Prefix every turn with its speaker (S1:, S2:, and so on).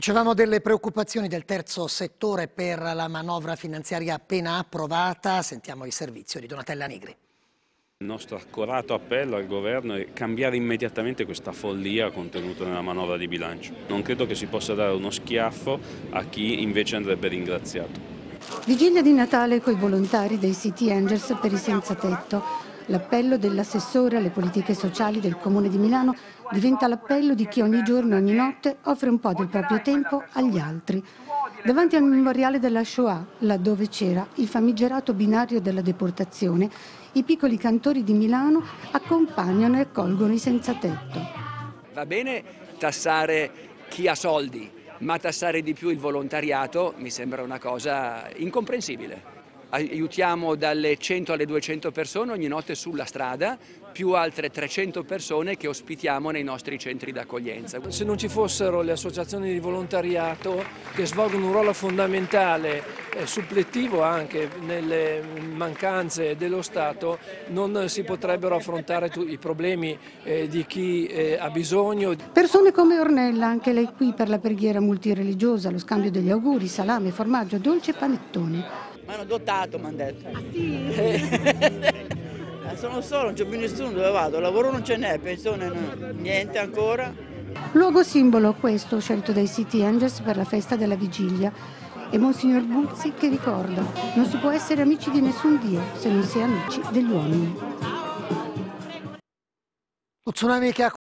S1: Dicevamo delle preoccupazioni del terzo settore per la manovra finanziaria appena approvata. Sentiamo il servizio di Donatella Nigri.
S2: Il nostro accorato appello al governo è cambiare immediatamente questa follia contenuta nella manovra di bilancio. Non credo che si possa dare uno schiaffo a chi invece andrebbe ringraziato.
S3: Vigilia di Natale coi volontari dei City Angels per i senza tetto. L'appello dell'assessore alle politiche sociali del Comune di Milano diventa l'appello di chi ogni giorno e ogni notte offre un po' del proprio tempo agli altri. Davanti al memoriale della Shoah, laddove c'era il famigerato binario della deportazione, i piccoli cantori di Milano accompagnano e accolgono i senza tetto.
S4: Va bene tassare chi ha soldi, ma tassare di più il volontariato mi sembra una cosa incomprensibile. Aiutiamo dalle 100 alle 200 persone ogni notte sulla strada, più altre 300 persone che ospitiamo nei nostri centri d'accoglienza.
S5: Se non ci fossero le associazioni di volontariato che svolgono un ruolo fondamentale, suppletivo anche nelle mancanze dello Stato, non si potrebbero affrontare i problemi di chi ha bisogno.
S3: Persone come Ornella, anche lei qui per la preghiera multireligiosa, lo scambio degli auguri, salame, formaggio, dolci e panettoni.
S6: Mi hanno adottato, mi hanno detto.
S3: Ah, sì?
S6: Sono solo, non c'è più nessuno, dove vado? Lavoro non ce n'è, pensione niente ancora.
S3: Luogo simbolo questo scelto dai City Angels per la festa della vigilia. E Monsignor Buzzi che ricorda: non si può essere amici di nessun Dio se non si è amici degli uomini.
S1: Lo tsunami che ha